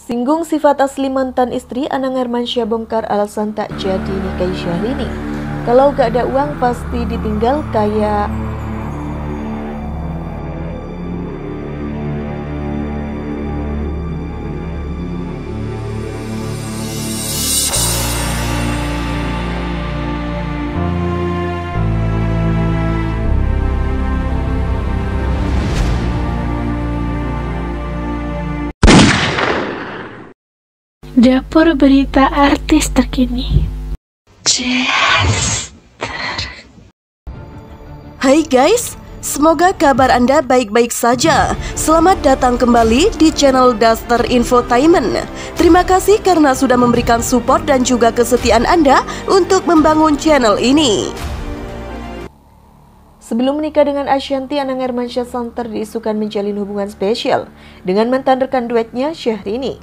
Singgung sifat asli mantan istri, Anang Hermansyah bongkar alasan tak jadi nikahi Syahrini. Kalau gak ada uang pasti ditinggal kayak Dapur berita artis terkini. Hai guys, semoga kabar Anda baik-baik saja. Selamat datang kembali di channel Daster Infotainment. Terima kasih karena sudah memberikan support dan juga kesetiaan Anda untuk membangun channel ini. Sebelum menikah dengan Ashanty, Anang Hermansyah santer diisukan menjalin hubungan spesial dengan mantan rekan duetnya Syahrini.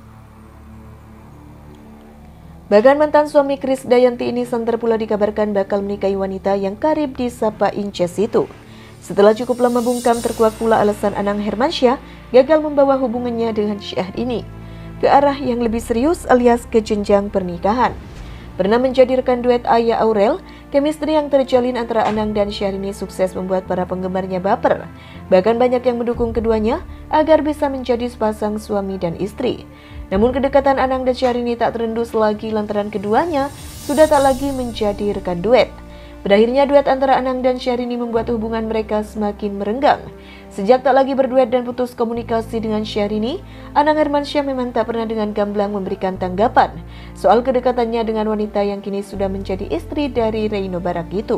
Bahkan mantan suami Krisdayanti ini santer pula dikabarkan bakal menikahi wanita yang karib disapa Inces itu. Setelah cukup lama bungkam, terkuak pula alasan Anang Hermansyah gagal membawa hubungannya dengan Syahrini ke arah yang lebih serius alias ke jenjang pernikahan. Pernah menjadi rekan duet Ayah Aurel, chemistry yang terjalin antara Anang dan Syahrini sukses membuat para penggemarnya baper. Bahkan banyak yang mendukung keduanya agar bisa menjadi sepasang suami dan istri. Namun kedekatan Anang dan Syahrini tak terendus lagi lantaran keduanya sudah tak lagi menjadi rekan duet. Berakhirnya duet antara Anang dan Syahrini membuat hubungan mereka semakin merenggang. Sejak tak lagi berduet dan putus komunikasi dengan Syahrini, Anang Hermansyah memang tak pernah dengan gamblang memberikan tanggapan soal kedekatannya dengan wanita yang kini sudah menjadi istri dari Reino Barak itu.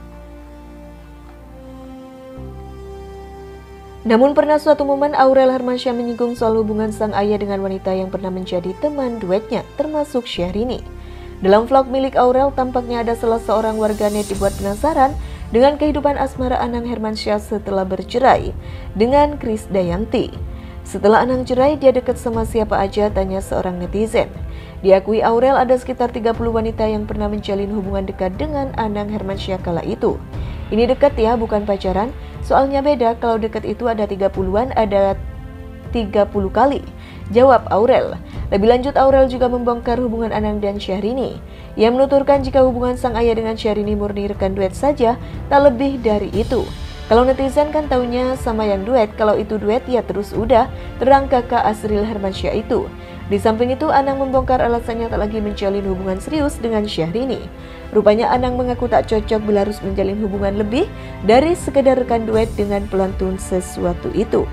Namun pernah suatu momen Aurel Hermansyah menyinggung soal hubungan sang ayah dengan wanita yang pernah menjadi teman duetnya, termasuk Syahrini. Dalam vlog milik Aurel, tampaknya ada salah seorang warganet dibuat penasaran dengan kehidupan asmara Anang Hermansyah setelah bercerai dengan Krisdayanti. Setelah Anang cerai, dia dekat sama siapa aja, tanya seorang netizen. Diakui Aurel ada sekitar 30 wanita yang pernah menjalin hubungan dekat dengan Anang Hermansyah kala itu. Ini dekat ya, bukan pacaran. Soalnya beda, kalau dekat itu ada 30-an, ada 30 kali. Jawab Aurel. Lebih lanjut, Aurel juga membongkar hubungan Anang dan Syahrini. Ia menuturkan jika hubungan sang ayah dengan Syahrini murni rekan duet saja, tak lebih dari itu. Kalau netizen kan taunya sama yang duet, kalau itu duet ya terus udah, terang kakak Asril Hermansyah itu. Di samping itu, Anang membongkar alasannya tak lagi menjalin hubungan serius dengan Syahrini. Rupanya Anang mengaku tak cocok bila harus menjalin hubungan lebih dari sekedar rekan duet dengan pelantun sesuatu itu.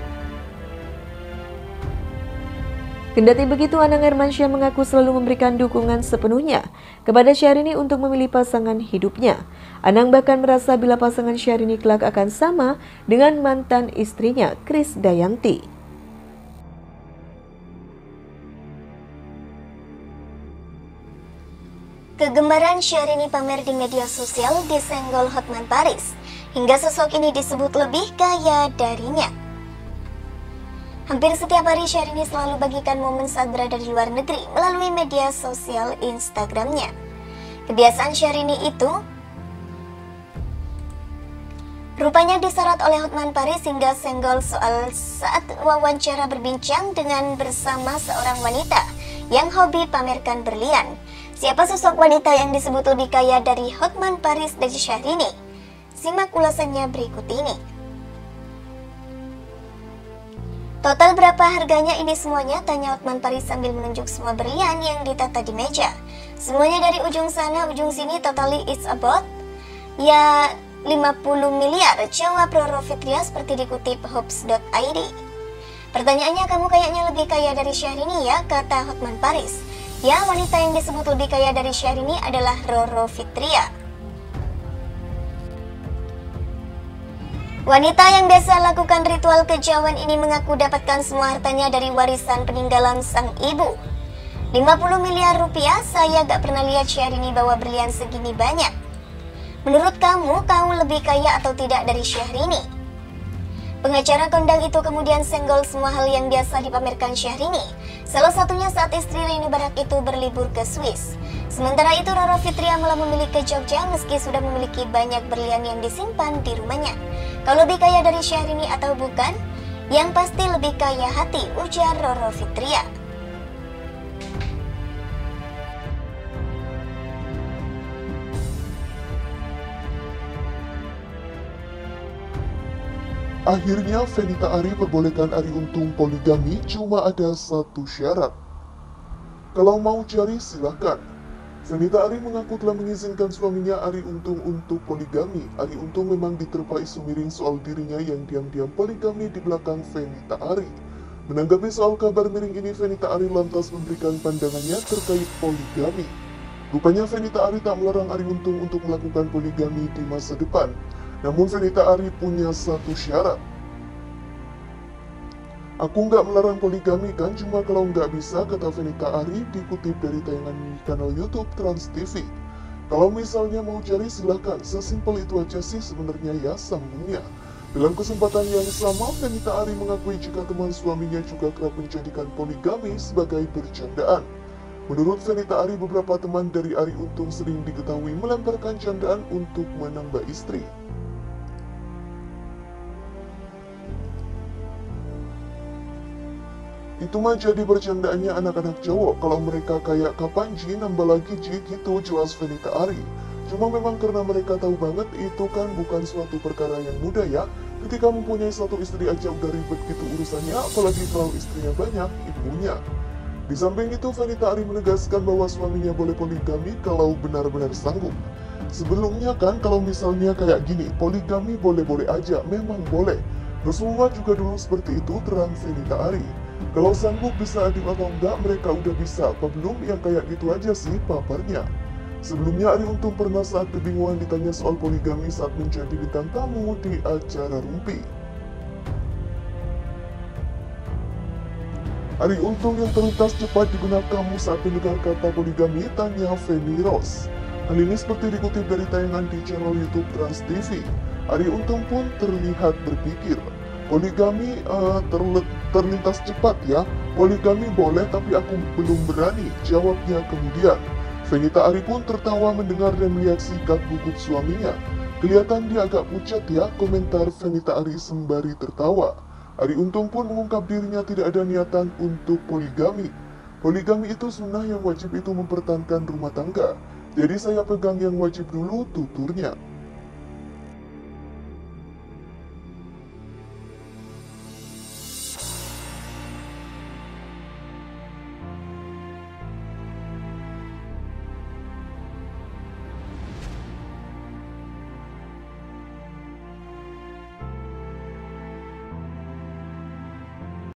Kendati begitu, Anang Hermansyah mengaku selalu memberikan dukungan sepenuhnya kepada Syahrini untuk memilih pasangan hidupnya. Anang bahkan merasa bila pasangan Syahrini kelak akan sama dengan mantan istrinya, Krisdayanti. Kegemaran Syahrini pamer di media sosial disenggol Hotman Paris, hingga sosok ini disebut lebih kaya darinya. Hampir setiap hari Syahrini selalu bagikan momen saat berada di luar negeri melalui media sosial Instagramnya. Kebiasaan Syahrini itu rupanya disorot oleh Hotman Paris hingga senggol soal saat wawancara berbincang dengan bersama seorang wanita yang hobi pamerkan berlian. Siapa sosok wanita yang disebut lebih kaya dari Hotman Paris dan Syahrini? Simak ulasannya berikut ini. Total berapa harganya ini semuanya? Tanya Hotman Paris sambil menunjuk semua berlian yang ditata di meja. Semuanya dari ujung sana ujung sini, totally it's about ya 50 miliar, jawab Roro Fitria seperti dikutip Hops.id. Pertanyaannya, kamu kayaknya lebih kaya dari Syahrini ya, kata Hotman Paris. Ya, wanita yang disebut lebih kaya dari Syahrini adalah Roro Fitria. Wanita yang biasa lakukan ritual kejawen ini mengaku dapatkan semua hartanya dari warisan peninggalan sang ibu. 50 miliar rupiah, saya gak pernah lihat Syahrini bawa berlian segini banyak. Menurut kamu lebih kaya atau tidak dari Syahrini? Pengacara kondang itu kemudian senggol semua hal yang biasa dipamerkan Syahrini. Salah satunya saat istri Reino Barak itu berlibur ke Swiss. Sementara itu Roro Fitria malah memilih ke Jogja meski sudah memiliki banyak berlian yang disimpan di rumahnya. Kalau lebih kaya dari Syahrini atau bukan? Yang pasti lebih kaya hati, ujar Roro Fitria. Akhirnya Fenita Arie perbolehkan Arie Untung poligami, cuma ada satu syarat. Kalau mau cari silahkan. Fenita Arie mengaku telah mengizinkan suaminya Arie Untung untuk poligami. Arie Untung memang diterpa isu miring soal dirinya yang diam-diam poligami di belakang Fenita Arie. Menanggapi soal kabar miring ini, Fenita Arie lantas memberikan pandangannya terkait poligami. Rupanya Fenita Arie tak melarang Arie Untung untuk melakukan poligami di masa depan. Namun Fenita Arie punya satu syarat. Aku nggak melarang poligami kan, cuma kalau nggak bisa, kata Fenita Arie dikutip dari tayangan kanal YouTube Trans TV. Kalau misalnya mau cari silahkan, sesimpel itu aja sih sebenarnya ya, sambungnya. Dalam kesempatan yang sama, Fenita Arie mengakui jika teman suaminya juga kerap menjadikan poligami sebagai bercandaan. Menurut Fenita Arie, beberapa teman dari Arie Untung sering diketahui melemparkan candaan untuk menambah istri. Itu mah jadi bercandaannya anak-anak cowok, kalau mereka kayak kapan Ji, nambah lagi Ji, gitu jelas Fenita Arie. Cuma memang karena mereka tahu banget itu kan bukan suatu perkara yang mudah ya. Ketika mempunyai satu istri aja udah ribet gitu urusannya, apalagi kalau istrinya banyak, ibunya. Di samping itu, Fenita Arie menegaskan bahwa suaminya boleh poligami kalau benar-benar sanggup. Sebelumnya kan kalau misalnya kayak gini, poligami boleh-boleh aja, memang boleh. Rasulullah juga dulu seperti itu, terang Fenita Arie. Kalau sanggup bisa adil atau enggak, mereka udah bisa, apa belum, yang kayak gitu aja sih paparnya. Sebelumnya Arie Untung pernah saat kebingungan ditanya soal poligami saat menjadi bintang tamu di acara Rumpi. Arie Untung yang terlintas cepat digunakan kamu saat mendengar kata poligami, tanya Feni Rose. Hal ini seperti dikutip dari tayangan di channel YouTube Trans TV. Arie Untung pun terlihat berpikir, poligami terlintas cepat ya, poligami boleh tapi aku belum berani, jawabnya kemudian. Fenita Arie pun tertawa mendengar dan melihat sikap gugup suaminya. Kelihatan dia agak pucat ya, komentar Fenita Arie sembari tertawa. Arie Untung pun mengungkap dirinya tidak ada niatan untuk poligami. Poligami itu sunnah, yang wajib itu mempertahankan rumah tangga. Jadi saya pegang yang wajib dulu, tuturnya.